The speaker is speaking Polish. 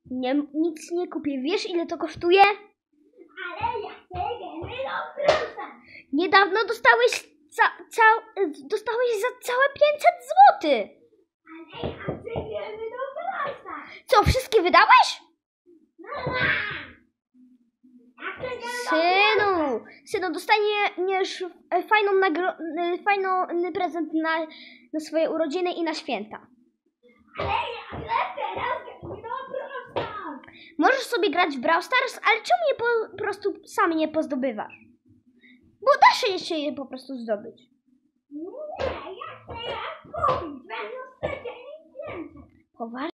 Nic nie kupię. Wiesz, ile to kosztuje? Ale ja chcę gemy do prosa. Niedawno dostałeś za całe 500 zł. Ale ja chcę gemy do prosa. Co, wszystkie wydałeś? No ja chcę gemy do prosa. Synu, dostaniesz fajny prezent na swoje urodziny i na święta. Ale ja chcę teraz gemy do prosa. Możesz sobie grać w Brawl Stars, ale czemu nie po prostu sam nie pozdobywasz? Bo da się je po prostu zdobyć. Nie, ja chcę je kupić. Będę specjalnie więcej. Poważnie?